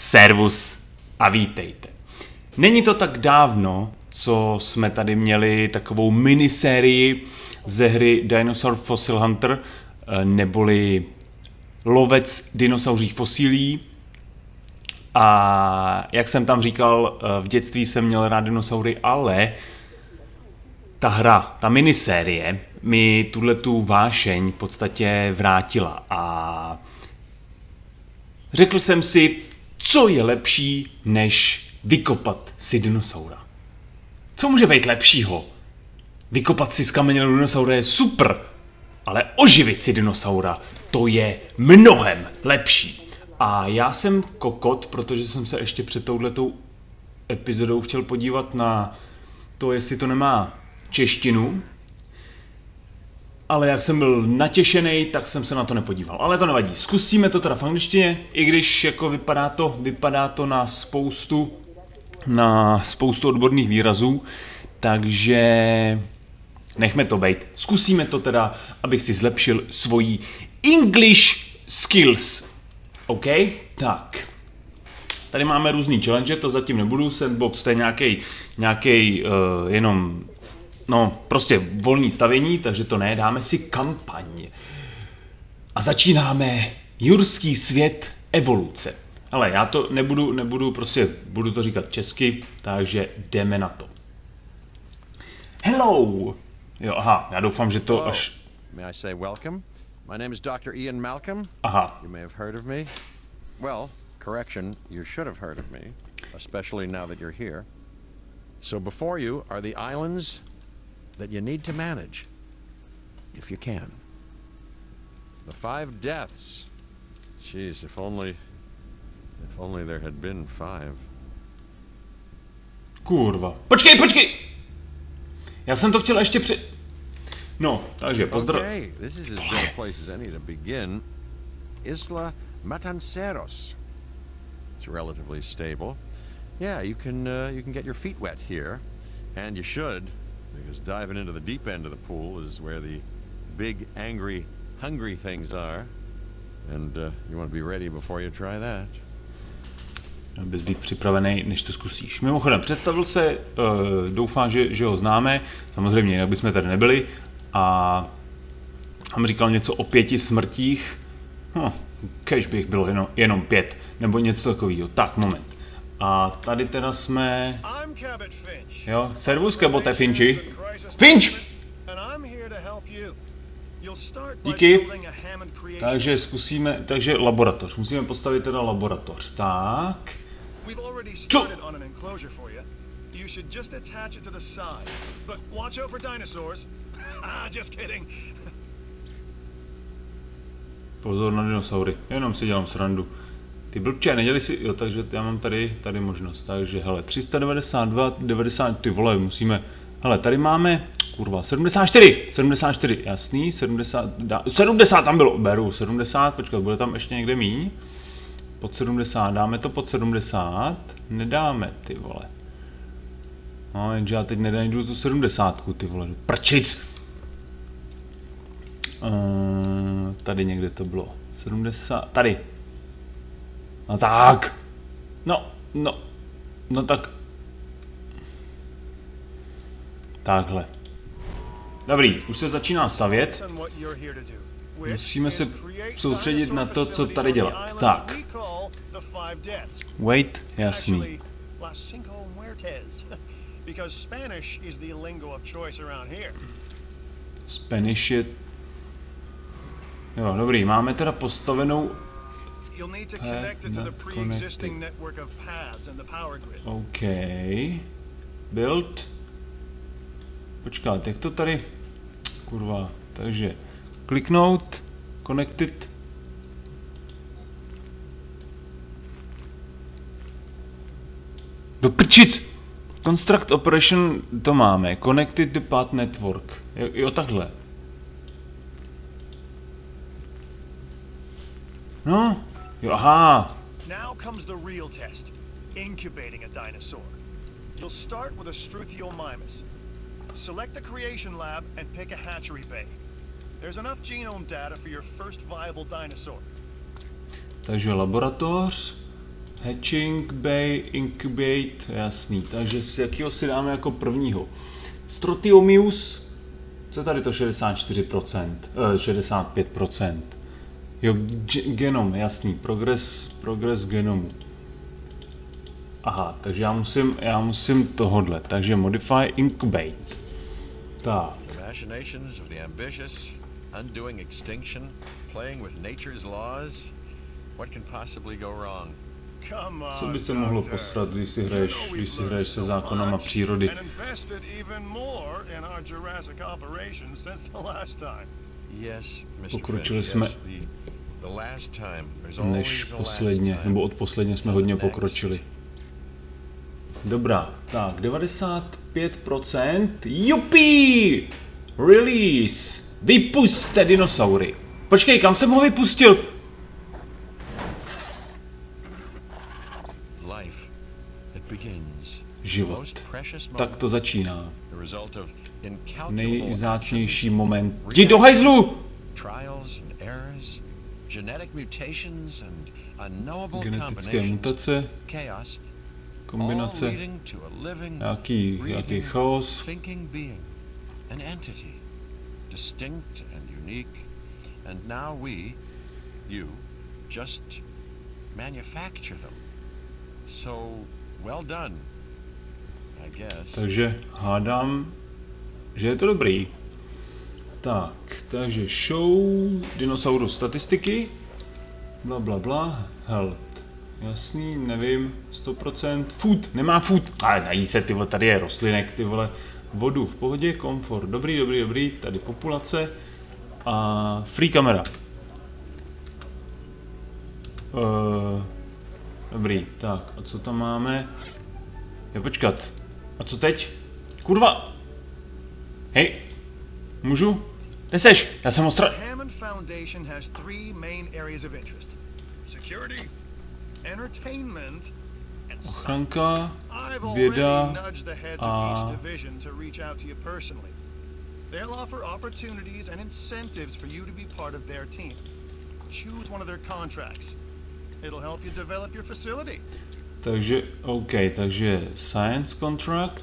Servus a vítejte. Není to tak dávno, co jsme tady měli takovou minisérii ze hry Dinosaur Fossil Hunter, neboli lovec dinosauřích fosílí. A jak jsem tam říkal, v dětství jsem měl rád dinosaury, ale ta hra, ta minisérie mi tuhletu vášeň v podstatě vrátila a řekl jsem si, co je lepší, než vykopat si dinosaura. Co může být lepšího? Vykopat si skamenělého dinosaura je super, ale oživit si dinosaura, to je mnohem lepší. A já jsem kokot, protože jsem se ještě před touhletou epizodou chtěl podívat na to, jestli to nemá češtinu. Ale jak jsem byl natěšený, tak jsem se na to nepodíval. Ale to nevadí. Zkusíme to teda v angličtině, i když jako vypadá to na spoustu odborných výrazů. Takže nechme to být. Zkusíme to teda, abych si zlepšil svoji English skills. OK? Tak. Tady máme různý challenge, to zatím nebudu. Sandbox to je nějaký jenom... No, prostě volný stavění, takže to ne, dáme si kampaň. A začínáme Jurský svět evoluce. Ale já to nebudu, prostě budu to říkat česky, takže jdeme na to. Hello! Jo, aha, já doufám, že to až... May I say welcome? My name is Dr. Ian Malcolm. Aha. You may have heard of me. Well, correction, you should have heard of me, especially now that you're here. So before you are the islands that you need to manage, if you can. The 5 deaths. Jeez, if only there had been 5. Kurva. Počkej! Já jsem to chtěl ještě No, takže pozdrav... Okay, this is as good a place as any to begin. Isla Matanceros. It's relatively stable. Yeah, you can get your feet wet here, and you should. Because diving into the deep end of the pool is where the big, angry, hungry things are. And you want to be ready before you try that. Bys být připravený, než to zkusíš. Mimochodem, představil se, doufám, že ho známe. Samozřejmě, jinak bychom tady nebyli. A tam říkal něco o 5 smrtích. Kež bych bylo jenom 5. Nebo něco takového. Tak, moment. A tady teda jsme... Jo, servus, Kebote Finchi. Finch! Díky. Takže zkusíme, laboratoř. Musíme postavit teda laboratoř. Tak. Co? Pozor na dinosaury. Jenom si dělám srandu. Ty blbče, neděli si, jo, takže já mám tady možnost, takže hele, 392, 90, ty vole, musíme, hele, tady máme, kurva, 74, jasný, 70 tam bylo, beru, 70, počkat, bude tam ještě někde míň, pod 70, dáme to pod 70, nedáme, ty vole, no, jenže já teď nedajdu tu 70, ty vole, prčic, tady někde to bylo, 70, tady. No tak. No tak. Takhle. Dobrý, už se začíná stavět. Musíme se soustředit na to, co tady dělat. Tak. Wait, jasný. Spanish je... Jo, dobrý, máme teda postavenou... You'll need to connect it to the pre-existing network of paths and the power grid. OK. Build. Počkat, jak to tady... Kurva, takže... Kliknout. Connected. Do prčic! Construct operation to máme. Connected the path network. Jo, takhle. No. Jo, aha. Now comes the real test. Incubating a dinosaur. You'll start with a Struthiomimus. Select the creation lab and pick a hatchery bay. There's enough genome data for your first viable dinosaur. Takže laboratoř. Hatching Bay, Incubate, jasný. Takže z jakého si dáme jako prvního? Strontiumius, co je tady to 64%, 65%. Jo, genom, jasný, progres genomu. Aha, takže já musím tohodle, takže modify incubate. Tak. Imaginations of the ambitious, undoing extinction, playing with nature's laws. What can possibly go wrong? Co by se mohlo posrat, když si hraješ se zákonama přírody? Pokročili jsme než posledně, nebo od posledně jsme hodně pokročili. Dobrá, tak 95%, jupi! Release! Vypuste dinosaury! Počkej, kam jsem ho vypustil? Život. Tak to začíná. Nejvzácnější moment. Jdi do hajzlu! Genetické mutace, kombinace, nějaký chaos. Takže hádám, že je to dobrý. Tak, takže show dinosaurus statistiky. Bla bla bla. Health. Jasný, nevím, 100%. Food, nemá food. Ale nají se, ty vole, tady je rostlinek, ty vole. Vodu v pohodě, komfort, dobrý. Tady populace. A free kamera. Dobrý, tak, a co tam máme? Je počkat. A co teď? Kurva! Hej, můžu? Kde seš? Já jsem ostra... Hammond Foundation has three main areas of interest: security, entertainment, and ochranka, I've věda already nudged the heads of each division to reach out to you personally. They'll offer opportunities and incentives for you to be part of their team. Choose one of their contracts. It'll help you develop your facility. Takže, OK, takže science contract.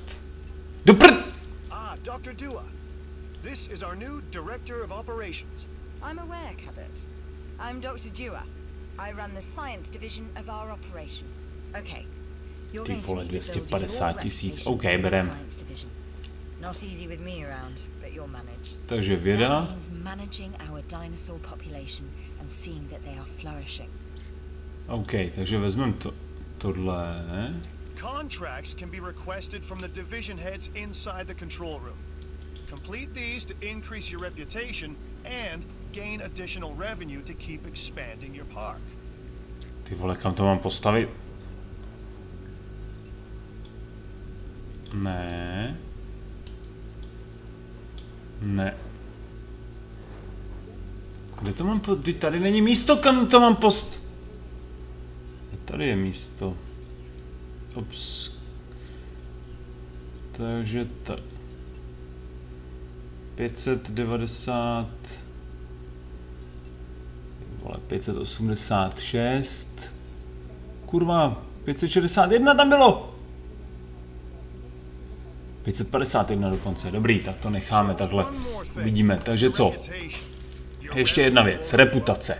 Dr. Dua. This is our new Director of Operations. I'm aware, Cabot. I'm Dr. Dua. I run the science division of our operation. Okay. You're going to need to build your reputation OK, in the berem. science division. Not easy with me around, but you'll manage. Takže věda. That means managing our dinosaur population and seeing that they are flourishing. OK, takže vezmeme tohle. Contracts can be requested from the division heads inside the control room. Complete these to increase your reputation and gain additional revenue to keep expanding your park. Ty vole, kam to mám postavit? Ne. Kde to mám tady není místo, kam to mám post... Tady je místo. Ups. Takže 590... Vole, 586... Kurva, 561 tam bylo! 551 dokonce, dobrý, tak to necháme takhle, vidíme, takže co? Ještě jedna věc, reputace.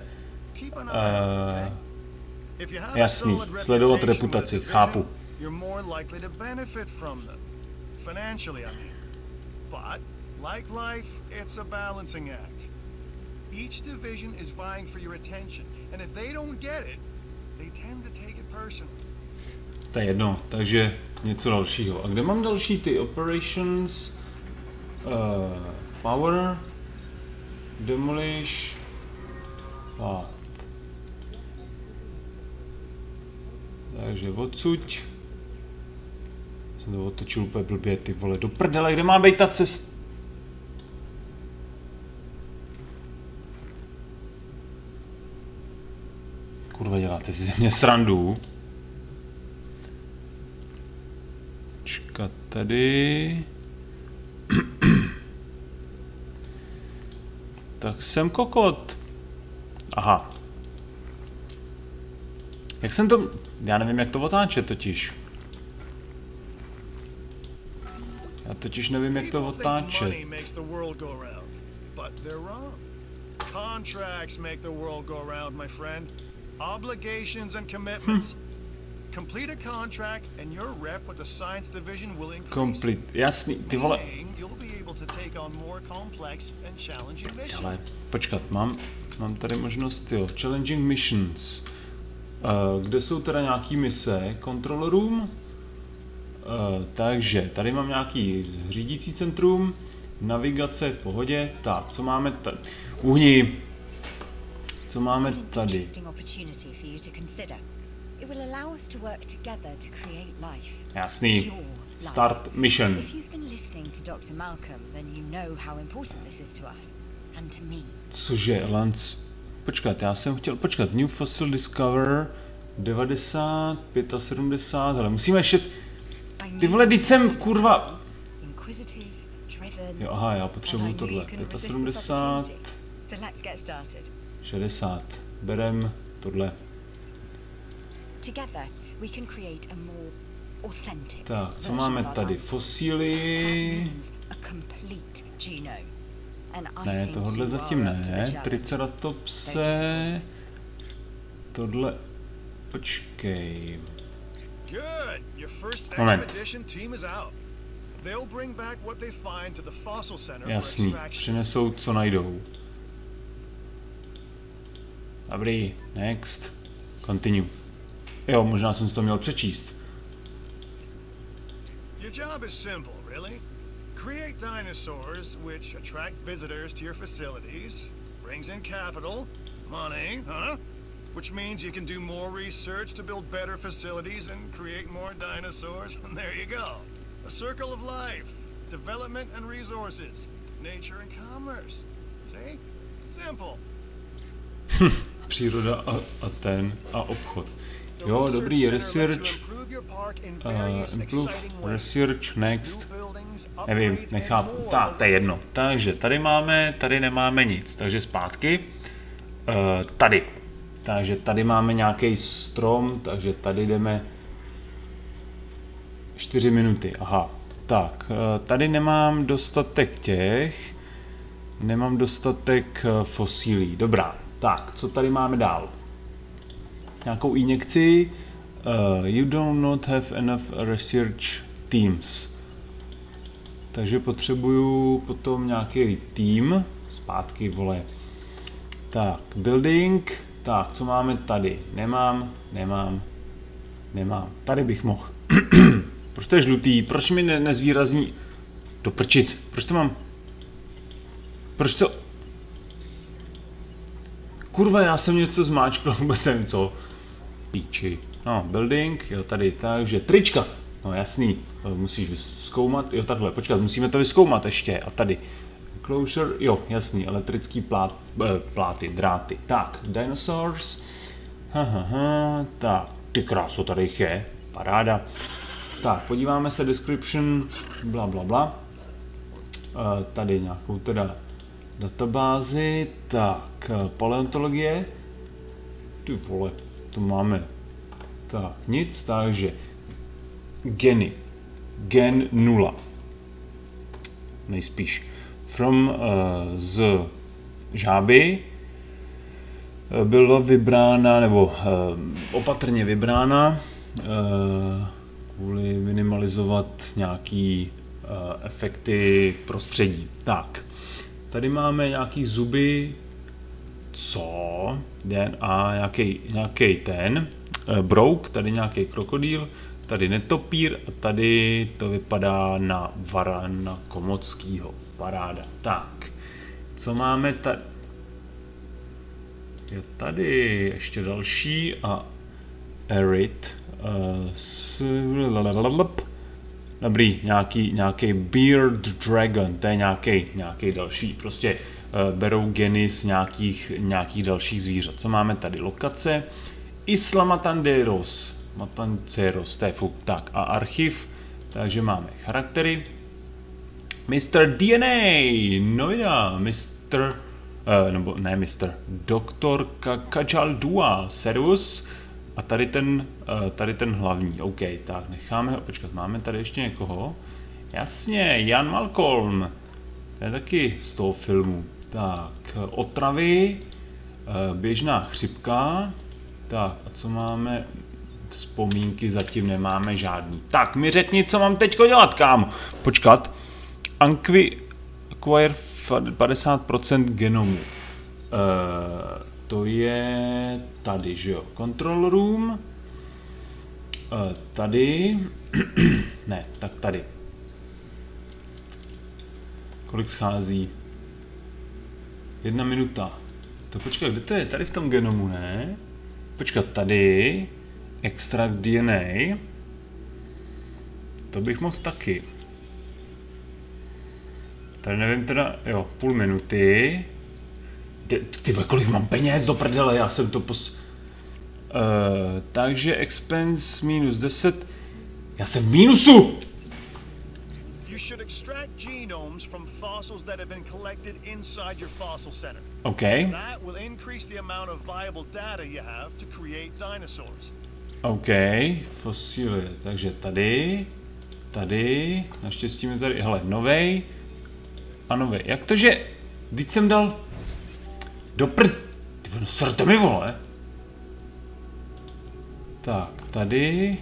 Jasný, sledovat reputaci, chápu. Like life, it's a balancing act. Each division is vying for your attention, and if they don't get it, they tend to take it personally. To je jedno, takže něco dalšího. A kde mám další ty operations? Power, demolish, takže odsud. Jsem to otočil úplně blbě, ty vole, do prdele, kde má být ta cesta? Kurva, děláte si ze mě srandu. Čekat tady. Tak jsem kokot. Aha. Jak jsem to... Já nevím, jak to otáčet totiž. Já totiž nevím, jak to otáčet. Contracts make the world go round, my friend. Obligations and commitments. Complete a contract and your rep with the science division will increase. Complete. Jasný, ty vole. You'll be able to take on more complex and challenging missions. Ale počkat, mám tady možnost, jo. Challenging missions. Kde jsou teda nějaký mise? Control room. Takže tady mám nějaký řídící centrum. Navigace v pohodě. Tak, co máme tady? Uhni. Co máme tady? Jasný. Start mission. Cože, Lance? Počkat, já jsem chtěl... Počkat, New Fossil Discover 90, 75, ale musíme ještě... Ty vole, teď jsem, kurva... Jo, aha, já potřebuju tohle. 75, 60. Berem tohle. Tak, co máme tady? Fosíly... Ne, tohle zatím ne. Triceratopse... Tohle... Počkej... Moment. Jasný, přinesou, co najdou. Dobrý, next. Continue. Jo, možná jsem si to měl přečíst. Your job is simple, really. Create dinosaurs which attract visitors to your facilities, brings in capital, money, huh? Which means you can do more research to build better facilities and create more dinosaurs, and there you go. A circle of life, development and resources, nature and commerce. See? Simple. Příroda a obchod. Jo, dobrý, research. Improve, research, next. Nevím, nechápu. To je jedno. Takže tady nemáme nic. Takže zpátky. Tady. Takže tady máme nějaký strom, takže tady jdeme 4 minuty, aha. Tak, tady nemám dostatek těch, nemám dostatek fosílí, dobrá. Tak, co tady máme dál? Nějakou injekci. You do not have enough research teams. Takže potřebuju potom nějaký tým. Zpátky, vole. Tak, building. Tak, co máme tady? Nemám. Tady bych mohl. Proč to je žlutý? Proč mi nezvýrazní? Do prčic. Proč to mám? Proč to... Kurva, já jsem něco zmáčkl, vůbec nevím co. Píči. No, building, jo, tady, takže trička. No, jasný, musíš vyzkoumat, jo, takhle, počkat, musíme to vyzkoumat ještě. A tady. Closure, jo, jasný, elektrický pláty, dráty. Tak, dinosaurs. Tak, ty kráso, tady jich je, paráda. Tak, podíváme se, description, bla. Tady nějakou teda databázi, tak, paleontologie. Ty vole, to máme. Tak, nic, takže geny. Gen 0. Nejspíš. From z žáby byla vybrána, nebo opatrně vybrána, kvůli minimalizovat nějaký efekty prostředí. Tak, tady máme nějaký zuby, co? A nějaký ten brouk, tady nějaký krokodýl, tady netopír a tady to vypadá na varana komockýho. Paráda. Tak, co máme tady? Je tady ještě další a Erit. Dobrý, nějaký Beard Dragon, to je nějaký další. Prostě berou geny z nějakých dalších zvířat. Co máme tady? Lokace. Isla Matanceros, to je fuk. Tak a archiv. Takže máme charaktery. Mr. DNA, novina, Dr. Kajal Dua, servus, A tady ten hlavní, OK, tak necháme ho, počkat, máme tady ještě někoho. Jasně, Jan Malcolm, to je taky z toho filmu. Tak, otravy, běžná chřipka, tak a co máme, vzpomínky zatím nemáme žádný. Tak, mi řekni, co mám teďko dělat, kámo. Počkat, acquire 50% genomu. To je tady, že jo, control room, tady, ne, tak tady. Kolik schází? 1 minuta. To počkat, kde to je? Tady v tom genomu, ne? Počkat, tady, extract DNA, to bych mohl taky. Tady nevím teda, jo, půl minuty. Ty kolik mám peněz do prdele, já jsem to takže expense minus 10. Já jsem v mínusu! You should extract genomes from fossils that have been collected inside your fossil center. Okay. That will increase the amount of viable data you have to create dinosaurs. Okay, fosíly. Takže tady, naštěstí mi tady, hele, novej a novej. Jak to, že vždyť jsem dal do prd... Ty vole, srte mi, vole. Tak, tady.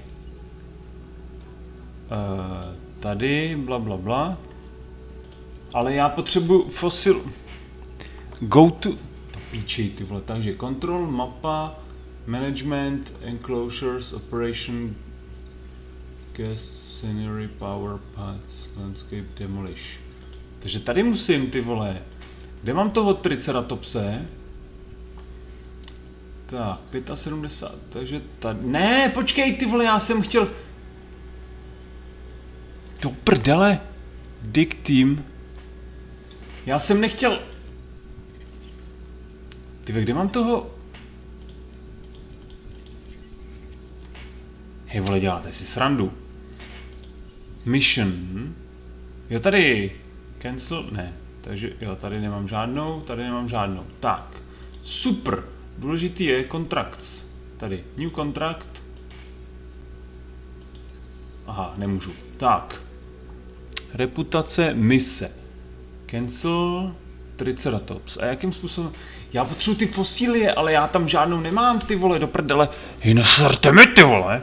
Tady, bla, bla, bla. Ale já potřebuji fosil... Go to... To píčej, ty vole. Takže control, mapa, management, enclosures, operation, gas, scenery, power paths, landscape, demolish. Takže tady musím, ty vole. Kde mám toho Triceratopse? Tak, 75, takže tady... Ne, počkej, ty vole, já jsem chtěl... Do prdele. Dig team. Já jsem nechtěl... Ty kde mám toho... Hej vole, děláte si srandu. Mission. Jo, tady... Cancel? Ne. Takže jo, tady nemám žádnou, Tak. Super. Důležitý je contracts. Tady. New contract. Aha, nemůžu. Tak. Reputace, mise. Cancel, Triceratops. A jakým způsobem? Já potřebuji ty fosílie, ale já tam žádnou nemám, ty vole, do prdele. Hej, neserte mi, ty vole.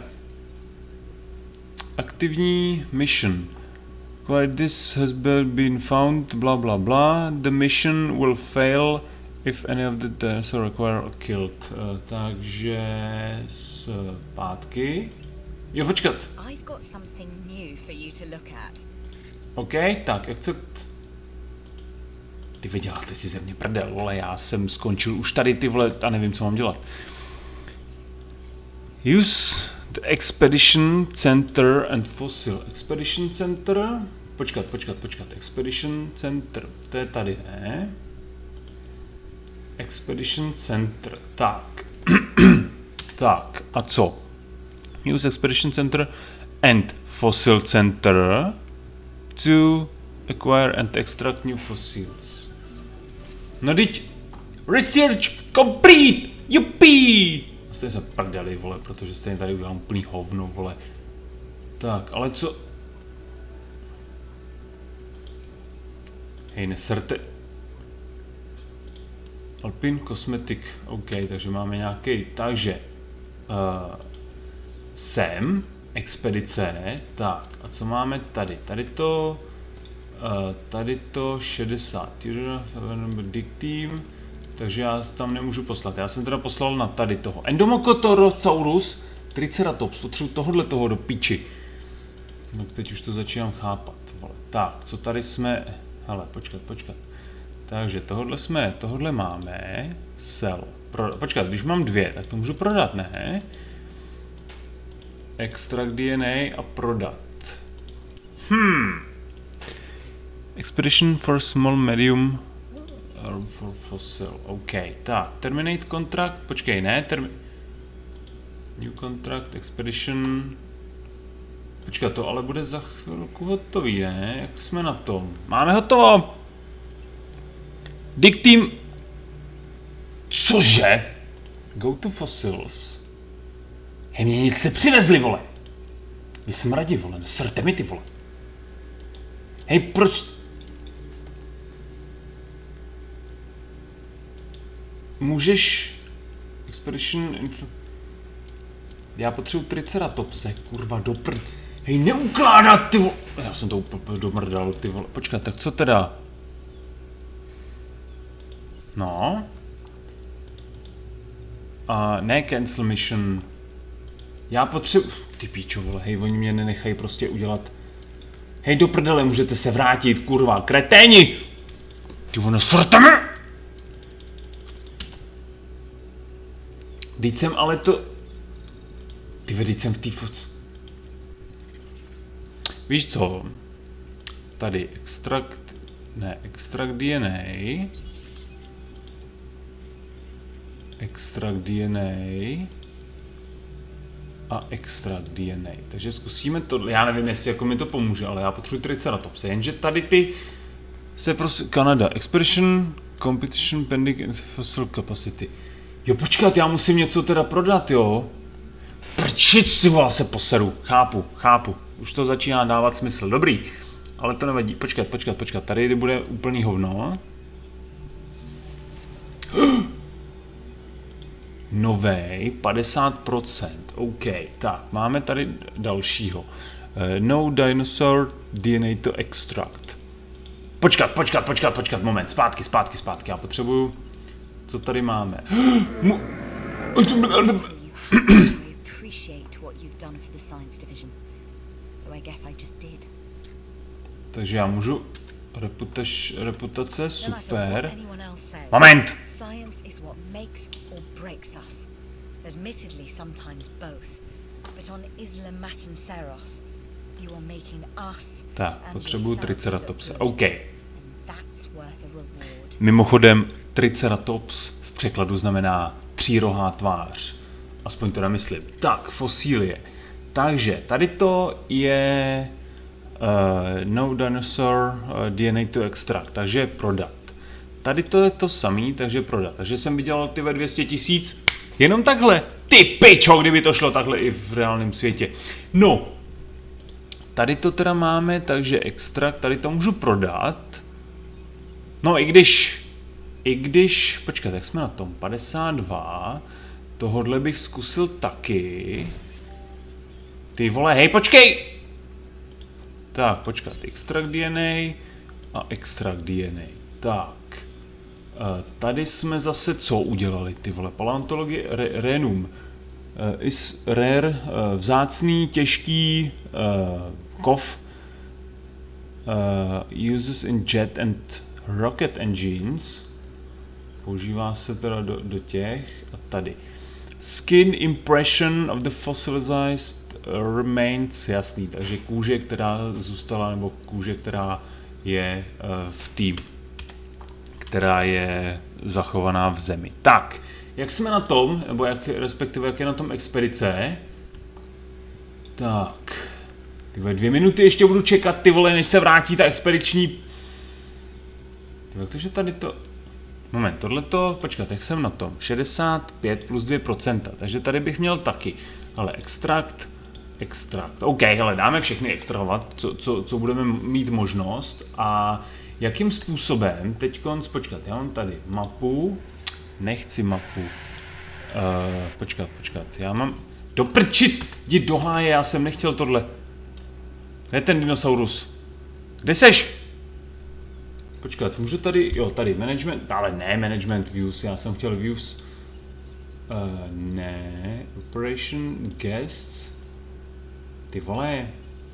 Aktivní mission. This has been found, bla bla bla. The mission will fail if any of the dinosaurs require killed. Takže zpátky. Jo, počkat. I've got something new for you to look at. OK, tak, accept. Ty vy děláte si ze mě prdel, vole, já jsem skončil už tady, ty vole, a nevím, co mám dělat. Use the Expedition Center and Fossil. Expedition Center, počkat, Expedition Center, to je tady, ne? Expedition Center, tak. Tak, a co? Use Expedition Center and Fossil Center to acquire and extract new fossils. No teď, research complete, juppie! Stejně se prdeli, vole, protože stejně tady udělám úplný hovno, vole. Tak, ale co? Hej, neserte. Alpine Cosmetic, OK, takže máme nějaký, takže sem, expedice, tak, a co máme tady? Tady to 60, dig team, takže já tam nemůžu poslat, já jsem teda poslal na tady toho. Endomocotorosaurus, Triceratops, potřebuji toho do píči. No teď už to začínám chápat, vole. Tak, co tady jsme, hele, počkat. Takže tohle máme, sell, počkat, když mám 2, tak to můžu prodat, ne? Extract DNA a prodat. Expedition for small medium for fossil. OK, tak, terminate contract, počkej, ne, new contract, expedition. Počkat, to ale bude za chvilku hotový, ne? Jak jsme na tom? Máme hotovo! Dig team. Cože? Go to fossils. Hej, mě nic nepřivezli, vole. Vy smradi, vole, srte mi ty, vole. Hej, proč... Můžeš... Expedition... Já potřebuji triceratopse, kurva, dopr... Hej, neukládat, ty vole... Já jsem to úplně domrdal, ty vole. Počkej, tak co teda? No. Ne cancel mission. Já potřebuji... Ty píčo, vole, hej, oni mě nenechají prostě udělat... Hej, do prdele, můžete se vrátit, kurva, kreténi! Ty vole, srteme! Vždyť jsem ale to... Ty vždyť jsem v té foc... Víš co? Tady extract... Ne, extract DNA... Extract DNA... A extract DNA. Takže zkusíme to, já nevím, jestli jako mi to pomůže, ale já potřebuji triceratopse. Jenže tady ty se prostě... Kanada. Expedition, competition, pending fossil capacity. Jo, počkat, já musím něco teda prodat, jo? Prčit si, vás se poseru. Chápu. Už to začíná dávat smysl. Dobrý. Ale to nevadí. Počkat. Tady bude úplný hovno. Novej, 50%. OK, tak, máme tady dalšího. No dinosaur DNA to extract. Počkat, moment, zpátky. Já potřebuju... Co tady máme? Takže já můžu... Reputace, super. Moment! Admittedly, sometimes both, but on Isla Matanceros, you are making us. Tak, potřebuju triceratopse. OK. Mimochodem, triceratops v překladu znamená třírohá tvář. Aspoň to nemyslím. Tak, fosílie. Takže, tady to je no dinosaur DNA to extract, takže prodat. Tady to je to samý, takže prodat. Takže jsem vydělal ty ve 200 000. Jenom takhle. Ty pičo, kdyby to šlo takhle i v reálném světě. No. Tady to teda máme, takže extrakt, tady to můžu prodat. No i když, počkat, jak jsme na tom? 52. Tohodle bych zkusil taky. Ty vole, hej, počkej! Tak, počkat, extrakt DNA a extrakt DNA. Tak. Tady jsme zase co udělali, ty vole, paleontologie, renum, is rare, vzácný, těžký, kov, uses in jet and rocket engines, používá se teda do těch, a tady, skin impression of the fossilized remains, jasný, takže kůže, která zůstala, nebo kůže, která je v tým, která je zachovaná v zemi. Tak, jak jsme na tom, nebo respektive jak je na tom expedice? Tak, tyhle 2 minuty ještě budu čekat, ty vole, než se vrátí ta expediční... Takže tady to... Moment, tohleto, počkat, jak jsem na tom? 65 plus 2%, takže tady bych měl taky. Ale extrakt. OK, hele, dáme všechny extrahovat, co budeme mít možnost a... Jakým způsobem, teďkonc, počkat, já mám tady mapu, nechci mapu, počkat, já mám, do prčic, jdi do háje, já jsem nechtěl tohle, kde je ten dinosaurus, kde seš? Počkat, můžu tady, jo, tady management, ale ne management views, já jsem chtěl views, ne, operation guests, ty vole.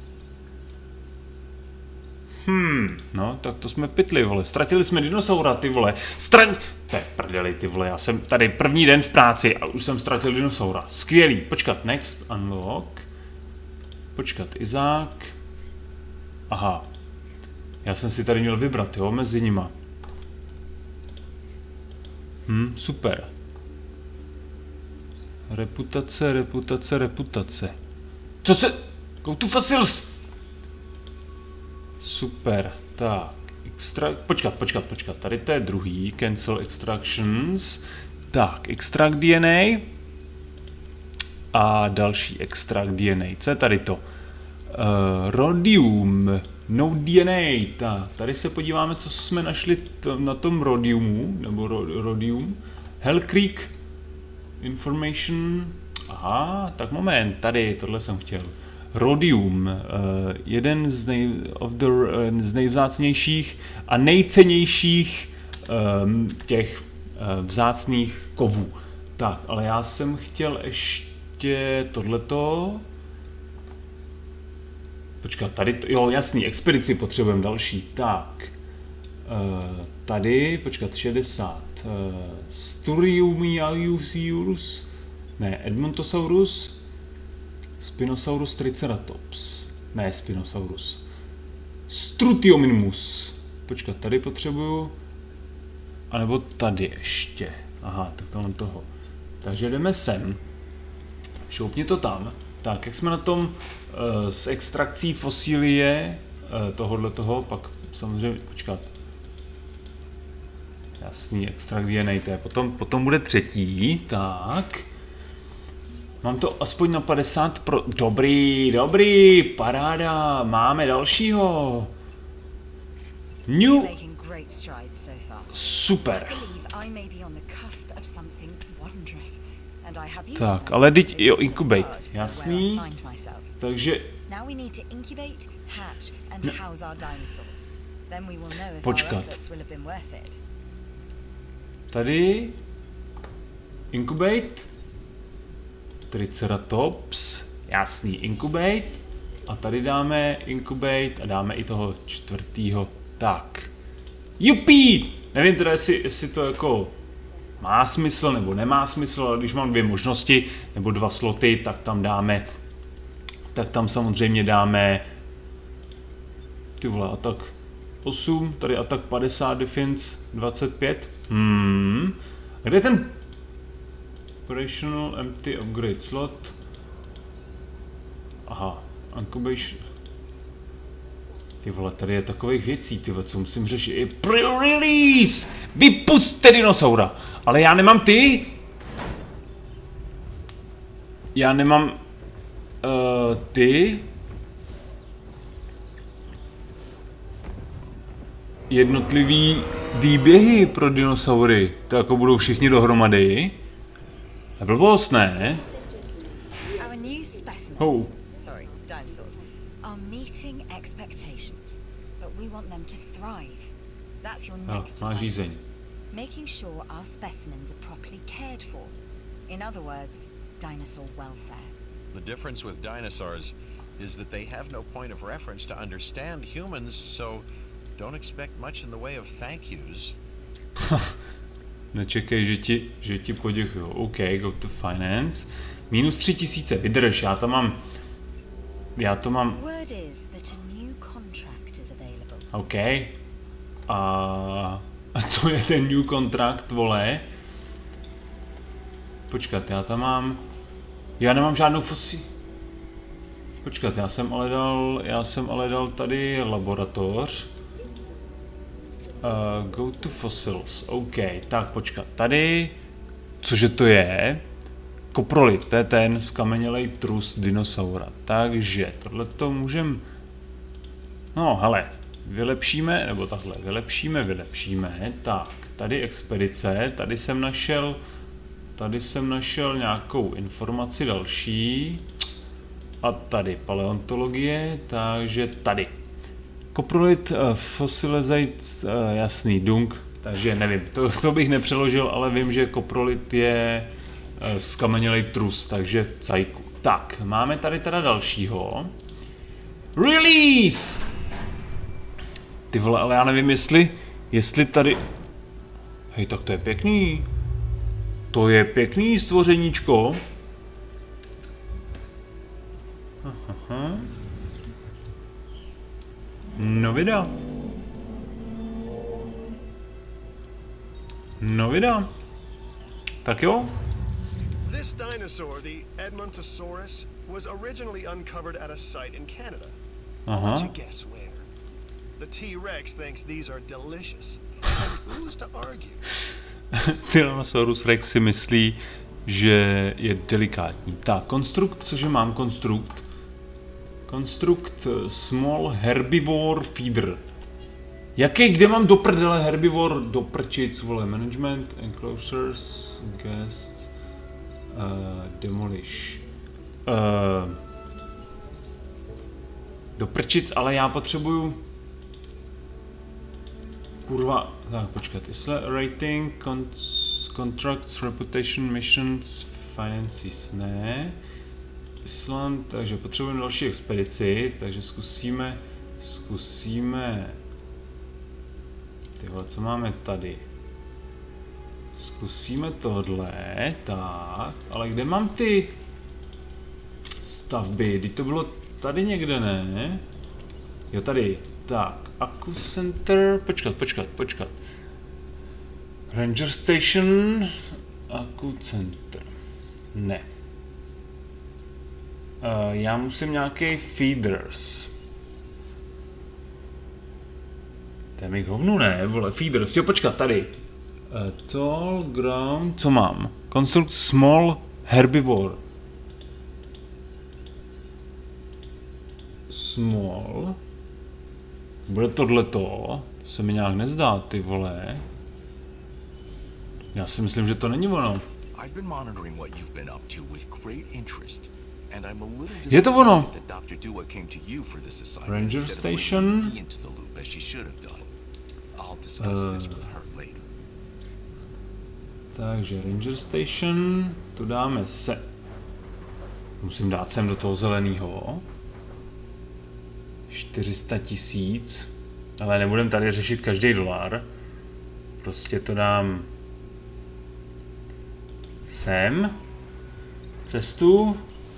No, tak to jsme pytli, vole. Ztratili jsme dinosaura, ty vole. To je prdeli, ty vole. Já jsem tady první den v práci a už jsem ztratil dinosaura. Skvělý. Počkat, next, unlock. Počkat, Izák. Aha. Já jsem si tady měl vybrat, jo, mezi nima. Super. Reputace. Co se... Go to fossils! Super, tak, počkat, tady to je druhý, cancel extractions, tak, extract DNA, a další extrakt DNA. Co je tady to? Rhodium. No DNA. Tady se podíváme, co jsme našli na tom rhodiumu, nebo rhodium. Hell Creek Information. Aha, tak moment, tady, tohle jsem chtěl. Rhodium, jeden z nejvzácnějších a nejcennějších těch vzácných kovů. Tak, ale já jsem chtěl ještě tohleto. Počkat, tady, jo, jasný, expedici potřebujeme další. Tak, tady, počkat, 60. Sturiumiaurus, ne, Edmontosaurus, Spinosaurus triceratops, ne, Spinosaurus, Strutiomimus, počkat, tady potřebuju, anebo tady ještě, aha, tak to mám toho. Takže jdeme sem, šoupni to tam, tak, jak jsme na tom s extrakcí fosílie tohoto, pak samozřejmě, počkat, jasný, extrakt DNA, to je potom bude třetí, tak. Mám to aspoň na 50 pro... Dobrý, paráda, máme dalšího. Super. Tak, ale teď jo, incubate, jasný. Takže... Počkat. Tady... Incubate. Triceratops. Jasný, incubate. A tady dáme incubate a dáme i toho čtvrtýho. Tak. Jupi! Nevím teda, jestli to jako má smysl nebo nemá smysl, ale když mám dvě možnosti nebo dva sloty, tak tam samozřejmě dáme ty vole, atak 8, tady atak 50, defense 25. Kde je ten operational empty upgrade slot? Aha, incubation. Ty vole, tady je takových věcí, ty vole, co musím řešit. I pre-release! Vypuste dinosaura! Ale já nemám ty! Já nemám... ty... jednotlivý výběhy pro dinosaury. To jako budou všichni dohromady. A blbost, ne? Oh. Sorry, dinosaurs are meeting expectations, but we want them to thrive. That's your next assignment. Making sure our specimens are properly cared for. In other words, dinosaur welfare. The difference with dinosaurs is that they have no point of reference to understand humans, so don't expect much in the way of thank yous. Nečekej, že ti poděkuju. OK, go to finance. Minus 3000, vydrž, já to mám. OK. A co je ten new contract, vole? Počkat, já tam mám... Já nemám žádnou fosí. Počkat, já jsem ale dal tady laboratoř. Go to fossils, OK, tak počkat, tady, cože to je? Koprolit, to je ten skamenělej trus dinosaura, takže tohleto můžem, no hele, vylepšíme, nebo takhle, vylepšíme, tak, tady expedice, tady jsem našel nějakou informaci další, a tady paleontologie, takže tady. Koprolit, fossilizate, jasný, dung, takže nevím, to bych nepřeložil, ale vím, že koprolit je skamenělej trus, takže v cajku. Tak, máme tady teda dalšího. Release! Ty vole, ale já nevím, jestli tady... Hej, tak to je pěkný. To je pěkný stvořeníčko. Aha. No vida. Tak jo. This dinosaur, the Edmontosaurus, was originally uncovered at a site in Canada. I'll let you guess where. The T-Rex thinks these are delicious. And who's to argue? Tyrannosaurus Rex si myslí, že je delikátní. Tak, konstrukt, cože mám konstrukt? Konstrukt small herbivore feeder. Jaký, kde mám do prdele herbivore, do prčic, vole, management, enclosures, guests, demolish. Do prčic, ale já potřebuju... Kurva, tak počkat, Isla rating, contracts, reputation, missions, finances, ne. Island, takže potřebujeme další expedici, takže zkusíme, tyhle, co máme tady? Zkusíme tohle, tak, ale kde mám ty stavby? Teď to bylo tady někde, ne? Jo, tady, tak, Accu Center, počkat. Ranger Station, Accu Center, ne. Já musím nějaký feeders. To je mi k hovnu, ne, vole, feeders, jo, počkat, tady. Tall ground, co mám? Construct small herbivore. Small. Bude tohleto, se mi nějak nezdá, ty vole. Já si myslím, že to není ono. Je to ono. Ranger Station. Takže Ranger Station, tu dáme se. Musím dát sem do toho zeleného. 400 000, ale nebudem tady řešit každý dolar. Prostě to dám sem. Cestu.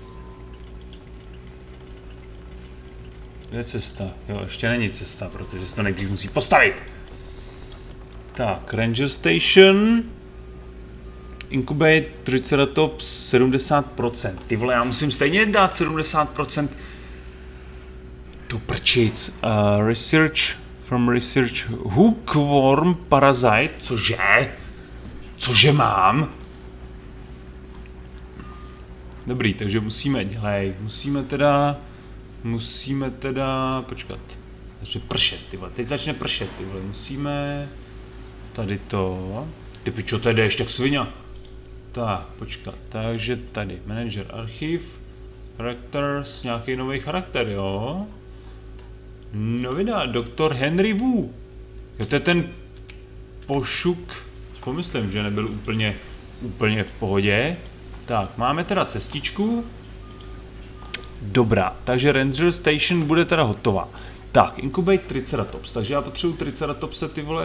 Kde je cesta? Jo, ještě není cesta, protože se to nejdřív musí postavit. Tak, Ranger Station. Incubate Triceratops 70%. Ty vole, já musím stejně dát 70%. Do prčic. Research from research. Hookworm parasite. Cože? Cože mám? Dobrý, takže musíme teda, počkat. Začne pršet, ty vole. Teď začne pršet, ty vole. Musíme tady to. Ty pičo, to je déšť, jak svině. Tak, počkat. Takže tady manager archiv. Characters, nějaký nový charakter, jo? Novina, doktor Henry Wu. Jo, to je ten pošuk. Pomyslím, že nebyl úplně v pohodě. Tak, máme teda cestičku. Dobrá, takže Ranger Station bude teda hotová. Tak, Incubate Triceratops, takže já potřebuji Triceratopse, ty vole.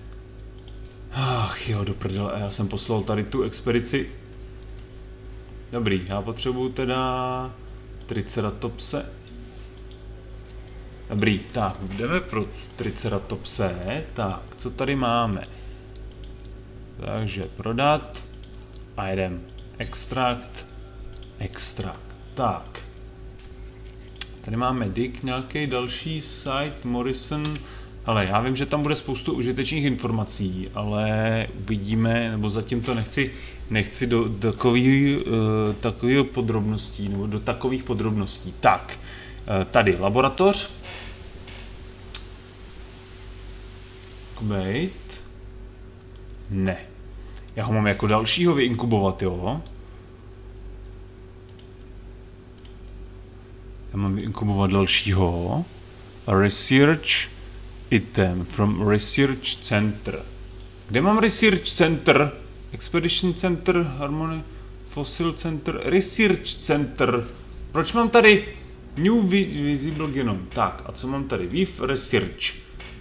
Ach jo, do prdele, já jsem poslal tady tu expedici. Dobrý, já potřebuji teda Triceratopse. Dobrý, tak, jdeme pro Triceratopse. Tak, co tady máme? Takže prodat. A jdem. Extrakt. Tak. Tady máme Dick, nějaký další site, Morrison. Ale já vím, že tam bude spoustu užitečných informací, ale uvidíme, nebo zatím to nechci do takových podrobností, nebo do takových podrobností. Tak, tady laboratoř. Wait. Ne. Já ho mám jako dalšího vyinkubovat, jo? Já mám vyinkubovat dalšího. Research item from Research Center. Kde mám Research Center? Expedition Center, Harmony, Fossil Center, Research Center. Proč mám tady New Visible Genome? Tak, a co mám tady? Weave Research.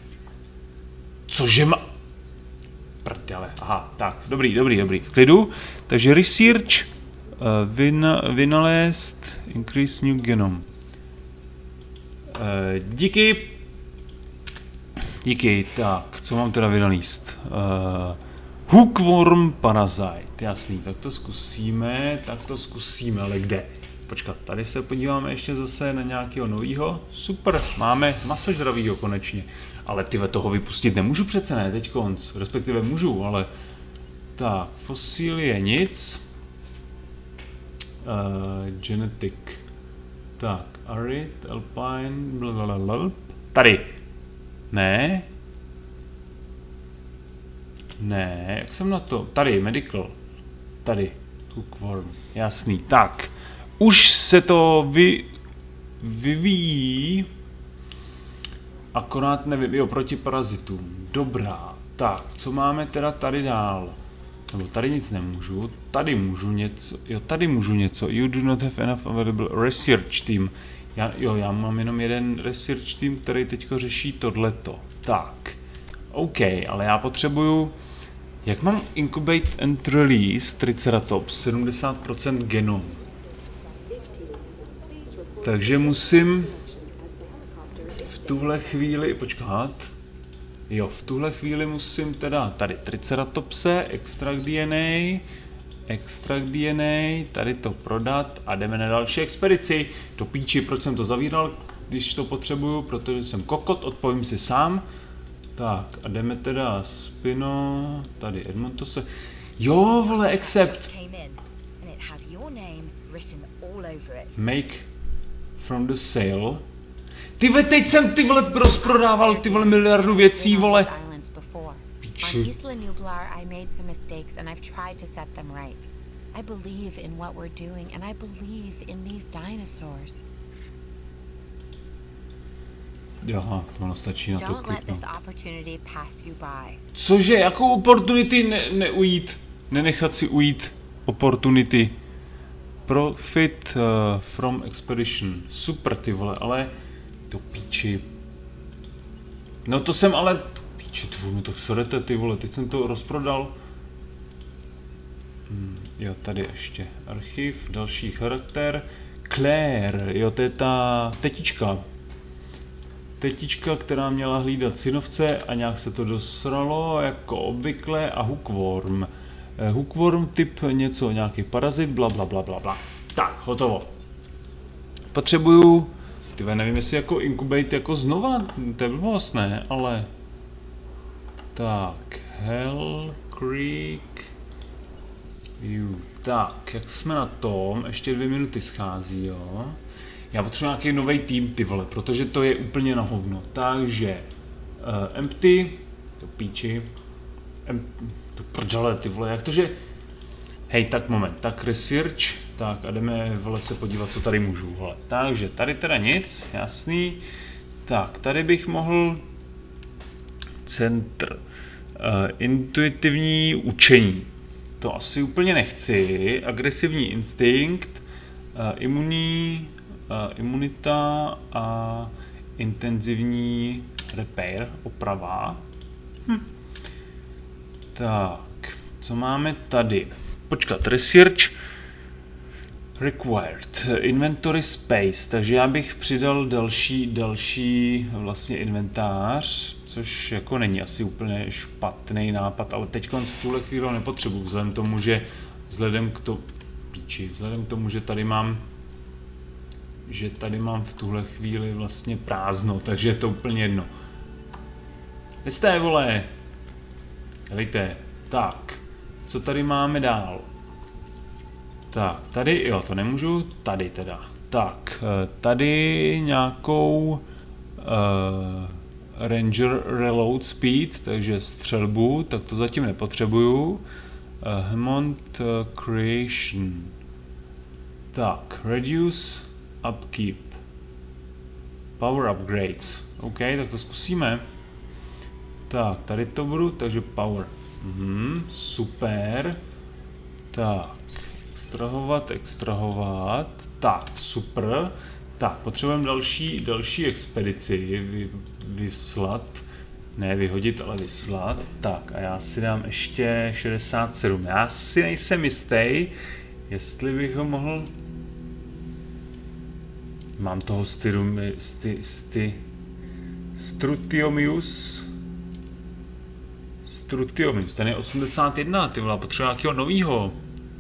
Cože má... Prdele, aha, tak, dobrý, v klidu. Takže Research, vynalézt, Increase New Genome. Díky, tak, co mám teda vynalíst? Hookworm Parasite, jasný, tak to zkusíme, ale kde? Počkat, tady se podíváme ještě zase na nějakého novýho. Super, máme masožravýho konečně. Ale tyhle toho vypustit nemůžu přece, ne, teď konc. Respektive můžu, ale... Tak, fosílie nic. Genetic. Tak, Arid, Alpine, blablabla. Tady. Ne. Ne, jak jsem na to? Tady, Medical. Tady, Hookworm. Jasný. Tak, už se to vyvíjí. Akorát nevím, jo, proti parazitům. Dobrá. Tak, co máme teda tady dál? Nebo tady nic nemůžu, tady můžu něco, jo, tady můžu něco. You do not have enough available research team. Já mám jenom jeden research team, který teďko řeší tohleto. Tak, OK, ale já potřebuju, jak mám incubate and release Triceratops, 70% genom. Takže musím v tuhle chvíli, počkat. Jo, v tuhle chvíli musím teda tady Triceratopse, extract DNA, tady to prodat a jdeme na další expedici. Do píči, proč jsem to zavíral, když to potřebuju, protože jsem kokot, odpovím si sám. Tak a jdeme teda Spino, tady Edmontose. Jo, vole, accept. Make from the sale. Ty vole, teď jsem ty vole rozprodával ty vole miliardu věcí, vole. On Isla Nublar, I made some mistakes and I've tried to set them right. I believe in what we're doing and I believe in these dinosaurs. Aha, to stačí na to Don't let this opportunity pass you by. Cože, jakou opportunity neujít? Nenechat si ujít opportunity. Profit from expedition. Super ty vole, ale to píči. No to jsem ale... Píči, mi to sorete ty vole, teď jsem to rozprodal. Jo, tady ještě archiv, další charakter. Claire, jo, to je ta tetička. Tetička, která měla hlídat synovce a nějak se to dosralo, jako obvykle, a Hookworm. Hookworm typ něco, nějaký parazit, bla bla bla bla bla. Tak, hotovo. Potřebuju, tyve, nevím jestli jako incubate jako znova, to je blbost, ne, ale... Tak, Hell Creek... Tak, jak jsme na tom, ještě 2 minuty schází, jo. Já potřebuji nějaký nový tým, ty vole, protože to je úplně na hovno. Takže, empty, to píči, to prdele, ty vole, jak to, že... Hej, tak moment, tak research, tak a jdeme, vole, se podívat, co tady můžu, vole. Takže, tady teda nic, jasný. Tak, tady bych mohl... Centr. Intuitivní učení. To asi úplně nechci. Agresivní instinkt, imunita a intenzivní repair, oprava. Tak, co máme tady? Počkat, research required, inventory space, takže já bych přidal další vlastně inventář, což jako není asi úplně špatný nápad, ale teď v tuhle chvíli nepotřebuji, vzhledem k tomu, že tady mám v tuhle chvíli vlastně prázdno, takže je to úplně jedno. Kde jste, vole? Helejte. Tak, co tady máme dál? Tak, tady, jo, to nemůžu, tady teda. Tak, tady nějakou Ranger Reload Speed, takže střelbu, tak to zatím nepotřebuju. Hemont Creation. Tak, Reduce Upkeep. Power Upgrades. OK, tak to zkusíme. Tak, tady to budu, takže Power. Super. Tak, extrahovat. Tak, super. Tak, potřebujeme další expedici vyslat. Ne vyhodit, ale vyslat. Tak, a já si dám ještě 67. Já si nejsem jistý, jestli bych ho mohl... Mám toho Strutiomius, ten je 81, ty vole, potřeba nějakého novýho.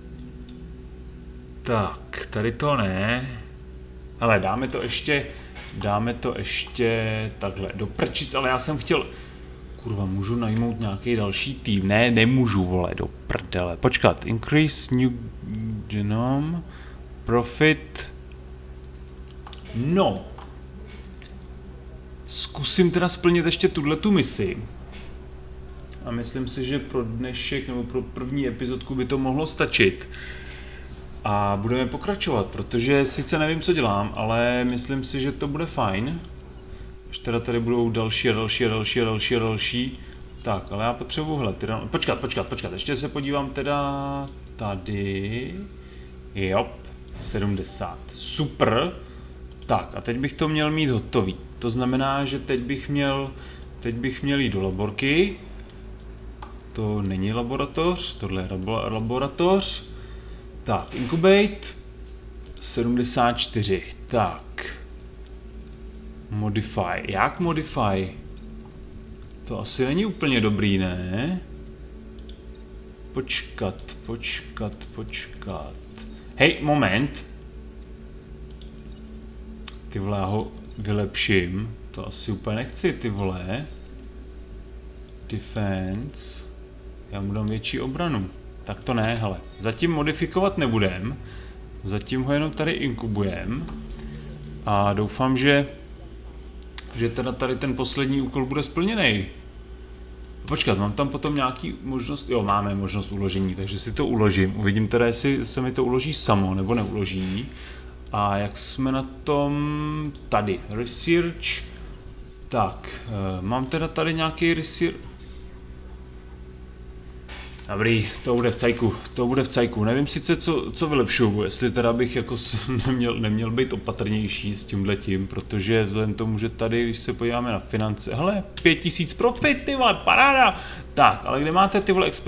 Tak, tady to ne. Ale dáme to ještě takhle do prčic, ale já jsem chtěl... Kurva, můžu najmout nějaký další tým? Ne, nemůžu, vole, do prdele. Počkat, increase new genome, Profit. No. Zkusím teda splnit ještě tuhletu misi. A myslím si, že pro dnešek nebo pro první epizodku by to mohlo stačit. A budeme pokračovat, protože sice nevím, co dělám, ale myslím si, že to bude fajn. Až teda tady budou další a další a další a další a další. Tak, ale já potřebuji, hele, teda, počkat, ještě se podívám teda tady. Jo, 70, super. Tak, a teď bych to měl mít hotový. To znamená, že teď bych měl jít do laborky. To není laboratoř, tohle je laboratoř. Tak, incubate. 74, tak. Modify, jak modify? To asi není úplně dobrý, ne? Počkat. Hej, moment. Ty vole, já ho vylepším. To asi úplně nechci, ty vole. Defense. Já mu dám větší obranu. Tak to ne, hele. Zatím modifikovat nebudem. Zatím ho jenom tady inkubujem. A doufám, že teda tady ten poslední úkol bude splněný. Počkat, mám tam potom nějaký možnost, jo, máme možnost uložení, takže si to uložím. Uvidím teda, jestli se mi to uloží samo, nebo neuloží. A jak jsme na tom tady, research. Tak, mám teda tady nějaký research. Dobrý, to bude v cajku, Nevím sice, co vylepšuju, jestli teda bych jako neměl být opatrnější s tímhletím, protože vzhledem tomu, že tady, když se podíváme na finance, hele, 5000 profit, ty vole, paráda! Tak, ale kde máte ty vole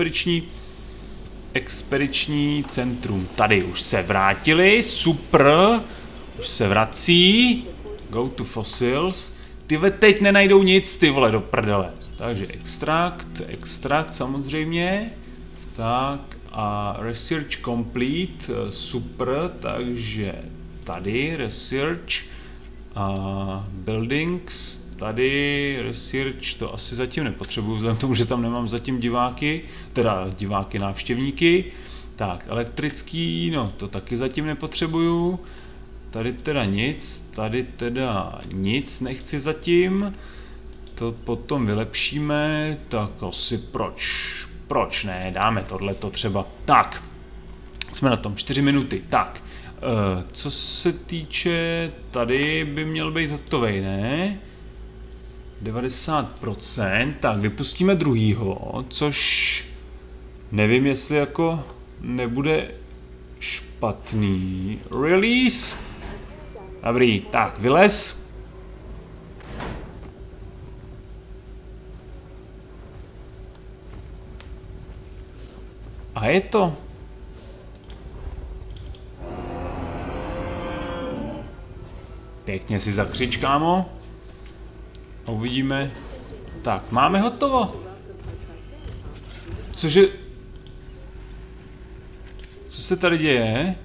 expediční centrum? Tady už se vrátili, super, už se vrací, go to fossils, ty vole, teď nenajdou nic, ty vole, do prdele. Takže extrakt samozřejmě. Tak a research complete, super, takže tady research a buildings, tady research, to asi zatím nepotřebuju, vzhledem k tomu, že tam nemám zatím diváky, návštěvníky. Tak, elektrický, no to taky zatím nepotřebuju. Tady teda nic nechci zatím. To potom vylepšíme, tak asi proč ne, dáme tohleto třeba. Tak, jsme na tom, 4 minuty, tak. Co se týče, tady by měl být hotovej, ne? 90%, tak vypustíme druhýho, což nevím, jestli jako nebude špatný. Release. Dobrý, tak, vylez. A je to. Pěkně si zakřič, kámo. A uvidíme. Tak, máme hotovo. Cože? Co se tady děje?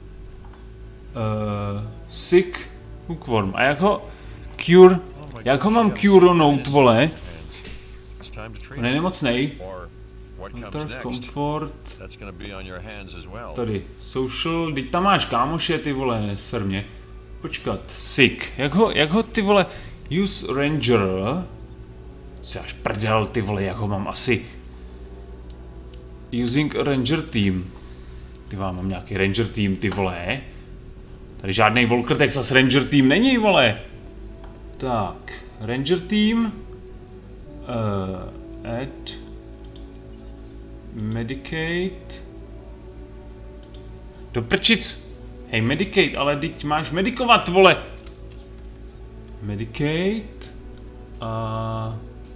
Sick hookworm. A jak ho cure? Jak ho mám curonout, vole? On je nemocnej. Comfort. Tady, social, teď tam máš kámoše, ty vole, neser mě. Počkat, sick, jak ho ty vole, use ranger, si až prdel, ty vole, jak ho mám asi. Using a ranger team. Ty vám mám nějaký ranger team, ty vole. Tady žádnej Walker Texas ranger team není, vole. Tak, ranger team. Add. Medicate. Do prčic. Hej, medicate, ale teď máš medikovat, vole. Medicate. A...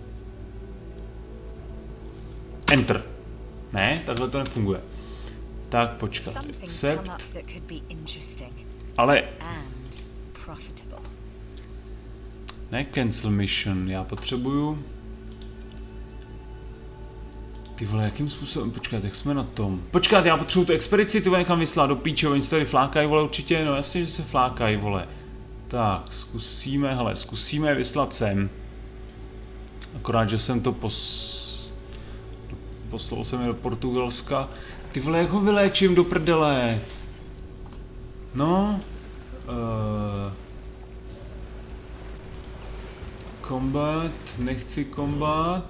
Enter. Ne, takhle to nefunguje. Tak, počkat. Accept. Ale... Ne, cancel mission. Já potřebuju... Ty vole, jakým způsobem? Počkat, jak jsme na tom? Počkat, já potřebuji tu expedici, ty vole, někam vyslat do píče, oni se tady flákají, vole, určitě, no jasně, že se flákají, vole. Tak, zkusíme vyslat sem. Akorát, že jsem to poslal jsem je do Portugalska. Ty vole, jak ho vyléčím do prdele? No. Combat, nechci combat.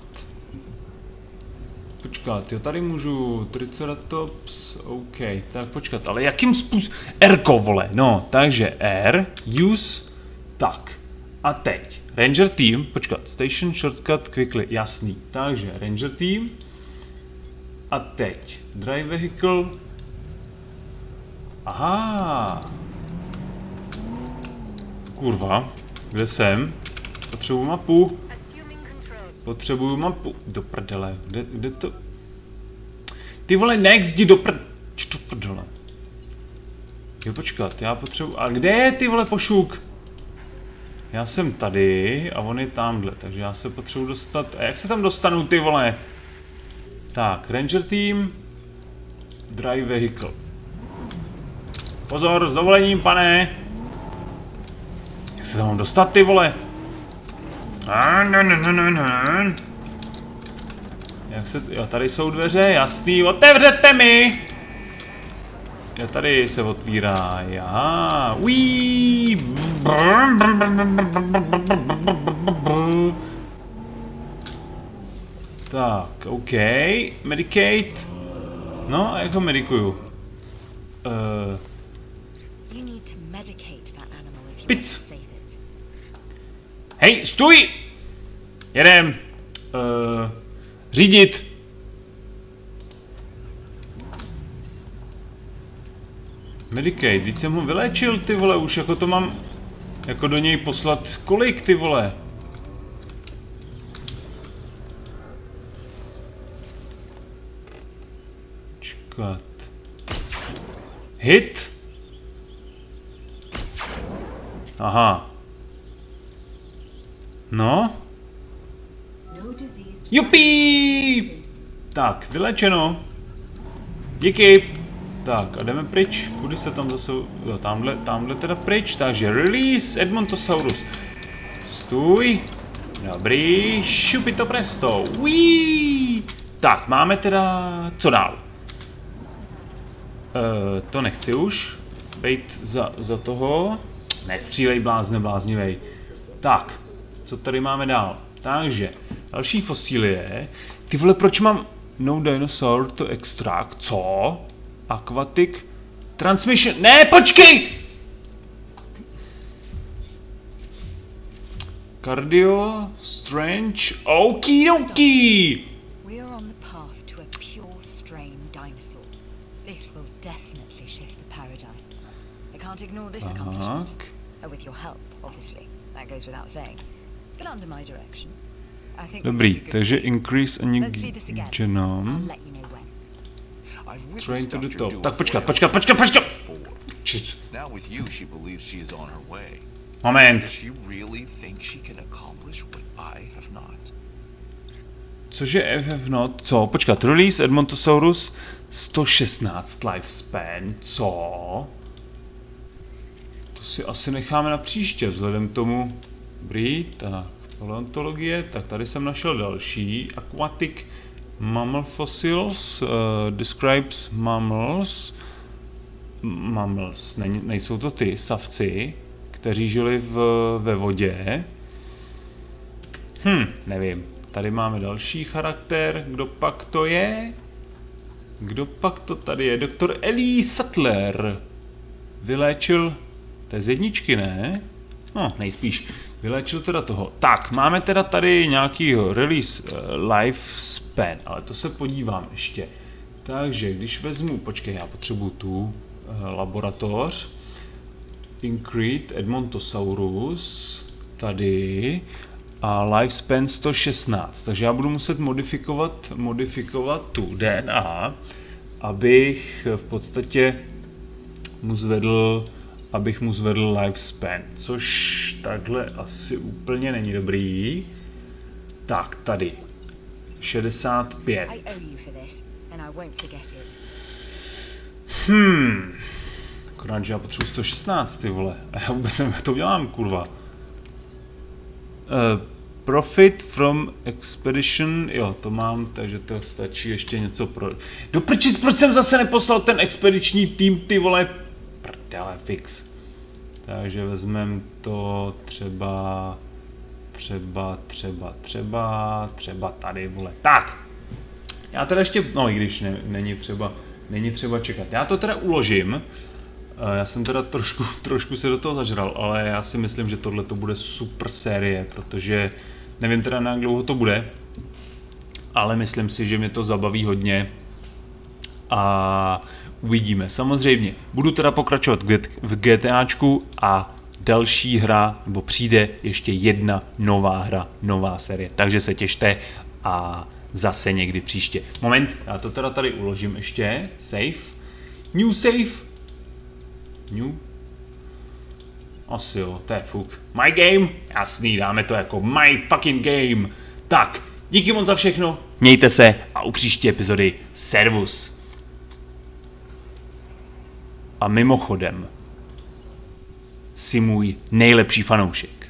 Počkat, jo, tady můžu, Triceratops, OK, tak počkat, ale jakým způsobem, R-ko, vole, no, takže R, use, tak, a teď, Ranger Team, počkat, Station, Shortcut, Quickly, jasný, takže Ranger Team, a teď, Drive Vehicle, aha, kurva, kde jsem, potřebuji mapu. Potřebuju mapu. Do prdele. Kde to? Ty vole, next, jdi do prdele. Jo, počkat, já potřebuji. A kde je ty vole pošuk? Já jsem tady a on je tamhle, takže já se potřebuji dostat. A jak se tam dostanu, ty vole? Tak, Ranger Team. Drive Vehicle. Pozor, s dovolením, pane. Jak se tam mám dostat, ty vole? Jak se... Jo, tady jsou dveře, jasný, otevřete mi! Jo, tady se otvírá, já. Uí. Tak, OK. Medicate. No, a jak ho medikuju? Pic. Hej, stůj! Jedem. Řídit. Medicate, teď jsem ho vyléčil, ty vole, už jako to mám, jako do něj poslat kolik, ty vole? Čekat. Hit. Aha. No. Jupí! Tak, vylečeno. Díky. Tak, a jdeme pryč. Kudy se tam zase... Jo, tamhle teda pryč. Takže release Edmontosaurus. Stůj. Dobrý. Šupito presto. Uí. Tak, máme teda... Co dál? To nechci už. Bejt za toho. Nestřílej, blázne, bláznivej. Tak, co tady máme dál? Takže, další fosílie. Ty vole, proč mám no dinosaur to extract? Co? Aquatic transmission. Ne, počkej! Cardio, strange, okidoki! We are on the path to a pure strain dinosaur. This will definitely shift the paradigm. I can't ignore this accomplishment. With your help, obviously. That goes without saying. But under my direction. I think dobrý, takže increase a genome. Train to the top. Tak počkat. Now with you, she believes she is on her way. Moment. Does she really think she can accomplish what I have not? Cože I have not? Co? Počkat, release Edmontosaurus 116 lifespan. Co? To si asi necháme na příště, vzhledem k tomu. Dobrý, tak, paleontologie, tak tady jsem našel další. Aquatic mammal fossils, describes mammals. Mammals, nejsou to ty savci, kteří žili ve vodě. Nevím. Tady máme další charakter, kdo pak to je? Kdo pak to tady je? Doktor Ellie Sattler. Vyléčil, to je z jedničky, ne? No, nejspíš. Vyléčil teda toho. Tak, máme teda tady nějakýho release lifespan, ale to se podívám ještě. Takže, když vezmu, počkej, já potřebuju tu laboratoř. Increase Edmontosaurus, tady, a lifespan 116. Takže já budu muset modifikovat tu DNA, abych v podstatě mu zvedl lifespan, což takhle asi úplně není dobrý. Tak, tady. 65. Akorát, že já potřebuji 116, ty vole. A já vůbec nevím, jak to udělám, kurva. Profit from expedition, jo, to mám, takže to stačí ještě něco pro... Doprčit, proč jsem zase neposlal ten expediční tým, ty vole, prdele, fix. Takže vezmeme to třeba tady, vole. Tak! Já teda ještě, no i když není třeba čekat. Já to teda uložím. Já jsem teda trošku se do toho zažral, ale já si myslím, že tohle to bude super série, protože nevím teda na jak dlouho to bude, ale myslím si, že mě to zabaví hodně a uvidíme. Samozřejmě, budu teda pokračovat v GTAčku a další hra, nebo přijde ještě jedna nová hra, nová série, takže se těšte a zase někdy příště. Moment, já to teda tady uložím ještě, save, new save, new, asi jo, to je fuk, my game, jasný, dáme to jako my fucking game, tak, díky moc za všechno, mějte se a u příští epizody servus. A mimochodem, jsi můj nejlepší fanoušek.